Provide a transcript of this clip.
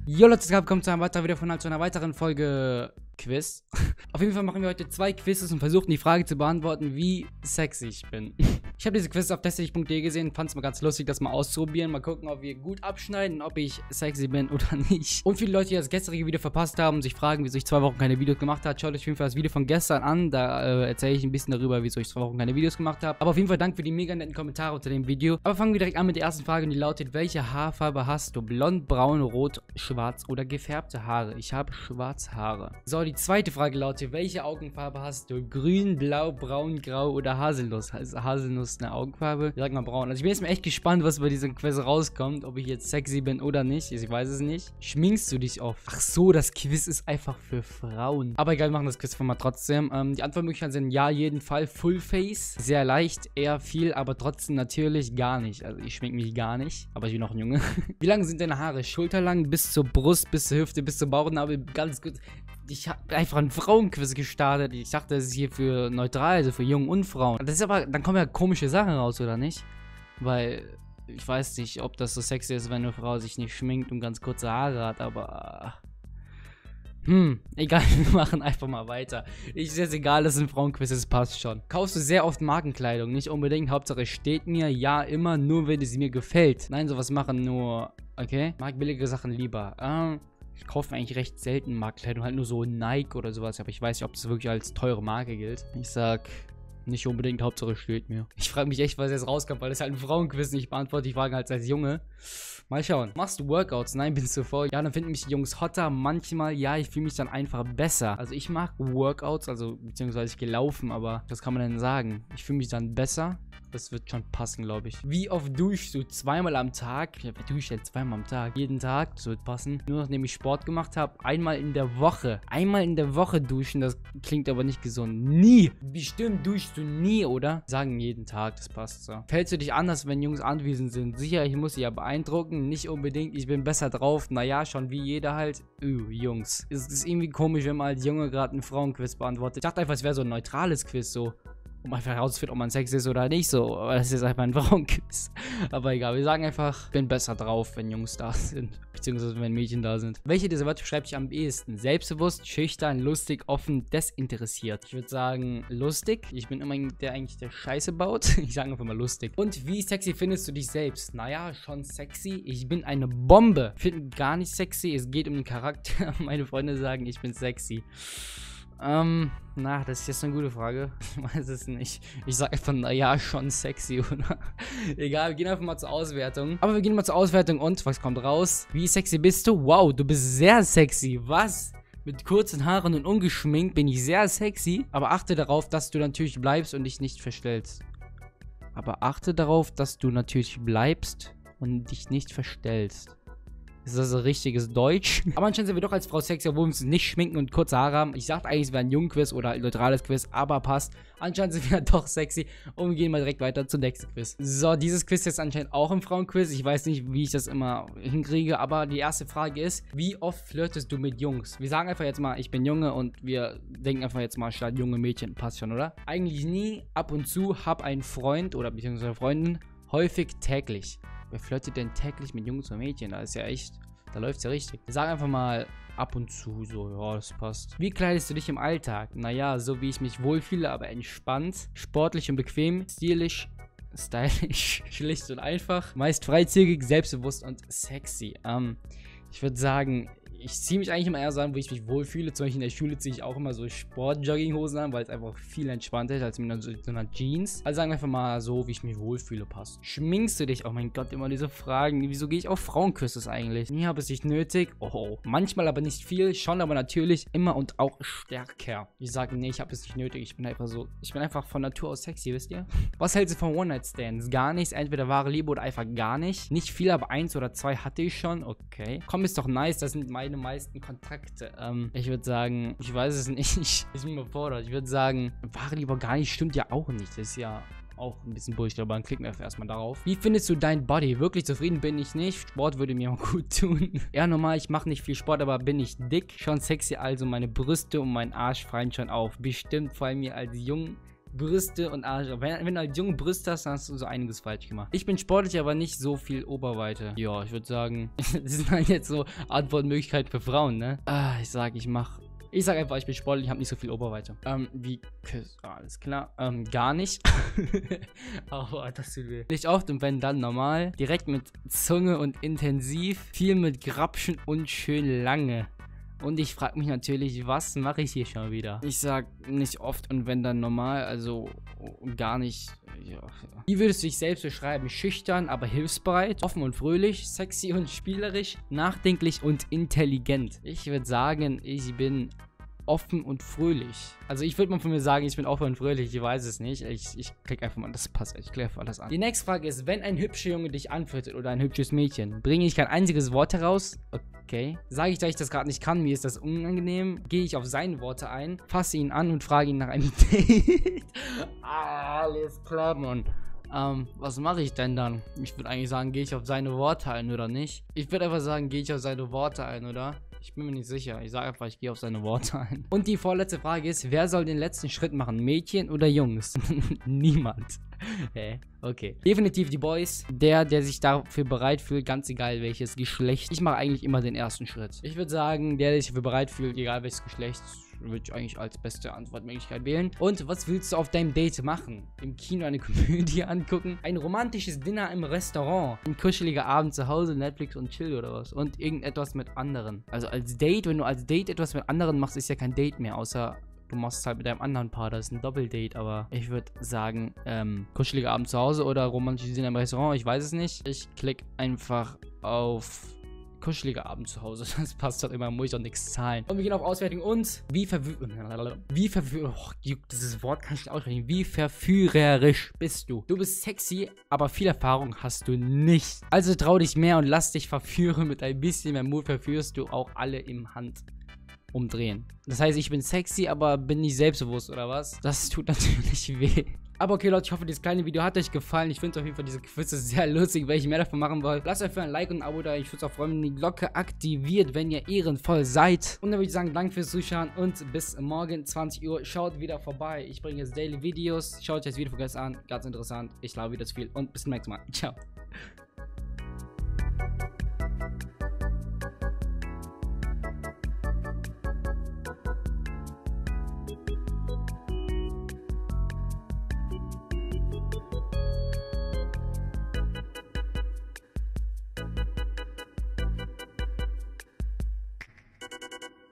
Jo Leute, willkommen zu einem weiteren Video von zu einer weiteren Folge Quiz. Auf jeden Fall machen wir heute 2 Quizzes und versuchen die Frage zu beantworten, wie sexy ich bin. Ich habe diese Quiz auf testlich.de gesehen, fand es mal ganz lustig, das mal auszuprobieren. Mal gucken, ob wir gut abschneiden, ob ich sexy bin oder nicht. Und viele Leute, die das gestrige Video verpasst haben, sich fragen, wieso ich 2 Wochen keine Videos gemacht habe, schaut euch auf jeden Fall das Video von gestern an. Da erzähle ich ein bisschen darüber, wieso ich 2 Wochen keine Videos gemacht habe. Aber auf jeden Fall danke für die mega netten Kommentare unter dem Video. Aber fangen wir direkt an mit der ersten Frage und die lautet, welche Haarfarbe hast du? Blond, braun, rot, schwarz oder gefärbte Haare? Ich habe schwarze Haare. So, die zweite Frage lautet, welche Augenfarbe hast du? Grün, blau, braun, grau oder Haselnuss? Also Haselnuss eine Augenfarbe? Ich sag mal braun. Also ich bin jetzt mal echt gespannt, was bei diesem Quiz rauskommt, ob ich jetzt sexy bin oder nicht. Ich weiß es nicht. Schminkst du dich oft? Ach so, das Quiz ist einfach für Frauen. Aber egal, wir machen das Quiz mal trotzdem. Die Antwortmöglichkeiten sind ja, jeden Fall, Full Face. Sehr leicht, eher viel, aber trotzdem natürlich gar nicht. Also ich schmink mich gar nicht, aber ich bin noch ein Junge. Wie lang sind deine Haare? Schulterlang, bis zur Brust, bis zur Hüfte, bis zur Bauchnabel, ganz gut. Ich habe einfach einen Frauenquiz gestartet. Ich dachte, das ist hier für neutral, also für Jungen und Frauen. Das ist aber, dann kommen ja komische Sachen raus, oder nicht? Weil, ich weiß nicht, ob das so sexy ist, wenn eine Frau sich nicht schminkt und ganz kurze Haare hat, aber... egal, wir machen einfach mal weiter. Ist jetzt egal, dass es ein Frauenquiz ist, passt schon. Kaufst du sehr oft Markenkleidung? Nicht unbedingt, Hauptsache es steht mir, ja, immer, nur wenn es mir gefällt. Nein, sowas machen nur, okay, mag billige Sachen lieber. Ich kaufe eigentlich recht selten Markenkleidung, halt nur so Nike oder sowas, aber ich weiß nicht, ob das wirklich als teure Marke gilt. Ich sag, nicht unbedingt, Hauptsache es steht mir. Ich frage mich echt, was jetzt rauskommt, weil das halt ein Frauenquiz nicht beantwortet. Die Fragen halt als Junge. Mal schauen. Machst du Workouts? Nein, bist du faul? Ja, dann finden mich die Jungs hotter. Manchmal, ja, ich fühle mich dann einfach besser. Also ich mag Workouts, also beziehungsweise ich gehe laufen, aber was kann man denn sagen? Ich fühle mich dann besser. Das wird schon passen, glaube ich. Wie oft duschst du? 2-mal am Tag? Ja, wer duscht denn 2-mal am Tag? Jeden Tag? Das wird passen. Nur nachdem ich Sport gemacht habe, einmal in der Woche. Einmal in der Woche duschen, das klingt aber nicht gesund. Nie! Bestimmt duschst du nie, oder? Sagen jeden Tag, das passt so. Fällst du dich anders, wenn Jungs anwesend sind? Sicher, ich muss sie ja beeindrucken. Nicht unbedingt, ich bin besser drauf. Naja, schon wie jeder halt. Jungs. Es ist irgendwie komisch, wenn man als Junge gerade einen Frauenquiz beantwortet. Ich dachte einfach, es wäre so ein neutrales Quiz, so. Um einfach herauszufinden, ob man Sex ist oder nicht so. Aber das ist einfach ein Frauenquiz. Aber egal, wir sagen einfach, ich bin besser drauf, wenn Jungs da sind. Beziehungsweise wenn Mädchen da sind. Welche dieser Wörter schreibt sich am ehesten? Selbstbewusst, schüchtern, lustig, offen, desinteressiert. Ich würde sagen, lustig. Ich bin immer der eigentlich der Scheiße baut. Ich sage einfach mal lustig. Und wie sexy findest du dich selbst? Naja, schon sexy. Ich bin eine Bombe. Ich finde gar nicht sexy. Es geht um den Charakter. Meine Freunde sagen, ich bin sexy. Das ist jetzt eine gute Frage. Ich weiß es nicht. Ich sag einfach, naja, schon sexy, oder? Egal, wir gehen einfach mal zur Auswertung. Aber wir gehen mal zur Auswertung und was kommt raus? Wie sexy bist du? Wow, du bist sehr sexy. Was? Mit kurzen Haaren und ungeschminkt bin ich sehr sexy. Aber achte darauf, dass du natürlich bleibst und dich nicht verstellst. Ist das so richtiges Deutsch? Aber anscheinend sind wir doch als Frau sexy, obwohl wir uns nicht schminken und kurze Haare haben. Ich dachte eigentlich, es wäre ein Jungen-Quiz oder ein neutrales Quiz, aber passt. Anscheinend sind wir doch sexy und wir gehen mal direkt weiter zum nächsten Quiz. So, dieses Quiz ist anscheinend auch ein Frauenquiz. Ich weiß nicht, wie ich das immer hinkriege, aber die erste Frage ist, wie oft flirtest du mit Jungs? Wir sagen einfach jetzt mal, ich bin Junge und wir denken einfach jetzt mal statt junge Mädchen. Passt schon, oder? Eigentlich nie, ab und zu, hab einen Freund oder beziehungsweise Freundin, häufig täglich. Wer flirtet denn täglich mit Jungs und Mädchen? Da ist ja echt, da läuft's ja richtig. Wir sagen einfach mal ab und zu so, ja, das passt. Wie kleidest du dich im Alltag? Naja, so wie ich mich wohlfühle, aber entspannt, sportlich und bequem, stylisch, schlicht und einfach, meist freizügig, selbstbewusst und sexy. Ich würde sagen, ich ziehe mich eigentlich immer eher so an, wo ich mich wohlfühle. Zum Beispiel in der Schule ziehe ich auch immer so Sport-Jogginghosen an, weil es einfach viel entspannter ist als mit so einer Jeans. Also sagen wir einfach mal so, wie ich mich wohlfühle, passt. Schminkst du dich? Oh mein Gott, immer diese Fragen. Wieso gehe ich auf Frauenquizzes eigentlich? Nie habe es nicht nötig. Oh. Manchmal aber nicht viel, schon aber natürlich immer und auch stärker. Ich sage, nee, ich habe es nicht nötig. Ich bin einfach von Natur aus sexy, wisst ihr? Was hältst du von One-Night-Stands? Gar nichts. Entweder wahre Liebe oder einfach gar nicht. Nicht viel, aber 1 oder 2 hatte ich schon. Okay. Komm, ist doch nice. Das sind meine meisten Kontakte. Ich würde sagen, ich weiß es nicht. Ich bin überfordert. Ich würde sagen, wahre Liebe gar nicht stimmt ja auch nicht. Das ist ja auch ein bisschen Bullshit, aber dann klicken wir erstmal darauf. Wie findest du dein Body? Wirklich zufrieden bin ich nicht. Sport würde mir auch gut tun. Ja, normal, ich mache nicht viel Sport, aber bin ich dick? Schon sexy, also meine Brüste und mein Arsch fallen schon auf. Bestimmt, vor allem mir als jung Brüste und Arsch. Wenn du als junge Brüste hast, dann hast du so einiges falsch gemacht. Ich bin sportlich, aber nicht so viel Oberweite. Ja, ich würde sagen, das sind halt jetzt so Antwortmöglichkeiten für Frauen, ne? Ich sag einfach, ich bin sportlich, ich habe nicht so viel Oberweite. Alles klar. Gar nicht. Aber das tut weh. Nicht oft und wenn dann normal. Direkt mit Zunge und intensiv. Viel mit Grapschen und schön lange. Und ich frage mich natürlich, was mache ich hier schon wieder? Ich sag nicht oft und wenn dann normal, also gar nicht. Ja. Wie würdest du dich selbst beschreiben? Schüchtern, aber hilfsbereit, offen und fröhlich, sexy und spielerisch, nachdenklich und intelligent. Ich würde sagen, ich bin offen und fröhlich. Also ich würde mal von mir sagen, ich bin offen und fröhlich, ich weiß es nicht. Ich klicke einfach mal, das passt, ich klicke einfach alles an. Die nächste Frage ist, wenn ein hübscher Junge dich anfüttert oder ein hübsches Mädchen, bringe ich kein einziges Wort heraus? Okay. Sage ich, dass ich das gerade nicht kann, mir ist das unangenehm, gehe ich auf seine Worte ein, fasse ihn an und frage ihn nach einem Date. Alles klar, Mann. Was mache ich denn dann? Ich würde eigentlich sagen, gehe ich auf seine Worte ein oder nicht? Ich würde einfach sagen, gehe ich auf seine Worte ein, oder? Ich bin mir nicht sicher. Ich sage einfach, ich gehe auf seine Worte ein. Und die vorletzte Frage ist, wer soll den letzten Schritt machen? Mädchen oder Jungs? Niemand. Hä? Okay. Definitiv die Boys. Der sich dafür bereit fühlt, ganz egal welches Geschlecht. Ich mache eigentlich immer den ersten Schritt. Ich würde sagen, der sich dafür bereit fühlt, egal welches Geschlecht, würde ich eigentlich als beste Antwortmöglichkeit wählen. Und was willst du auf deinem Date machen? Im Kino eine Komödie angucken? Ein romantisches Dinner im Restaurant? Ein kuscheliger Abend zu Hause, Netflix und Chill oder was? Und irgendetwas mit anderen. Also als Date, wenn du als Date etwas mit anderen machst, ist ja kein Date mehr, außer du machst es halt mit deinem anderen Paar, das ist ein Doppeldate, aber ich würde sagen, kuscheliger Abend zu Hause oder romantisches Dinner im Restaurant, ich weiß es nicht. Ich klicke einfach auf kuscheliger Abend zu Hause. Das passt halt immer, muss ich doch nichts zahlen. Und wir gehen auf Auswertung und dieses Wort kann ich nicht aussprechen. Wie verführerisch bist du? Du bist sexy, aber viel Erfahrung hast du nicht. Also trau dich mehr und lass dich verführen. Mit ein bisschen mehr Mut verführst du auch alle im Hand umdrehen. Das heißt, ich bin sexy, aber bin nicht selbstbewusst, oder was? Das tut natürlich weh. Aber okay, Leute, ich hoffe, dieses kleine Video hat euch gefallen. Ich finde auf jeden Fall diese Quizze sehr lustig, wenn ich mehr davon machen wollt. Lasst euch für ein Like und ein Abo da. Ich würde es auch freuen, wenn ihr die Glocke aktiviert, wenn ihr ehrenvoll seid. Und dann würde ich sagen, danke fürs Zuschauen und bis morgen 20 Uhr. Schaut wieder vorbei. Ich bringe jetzt Daily Videos. Schaut euch das Video von gestern an. Ganz interessant. Ich glaube wieder zu viel und bis zum nächsten Mal. Ciao.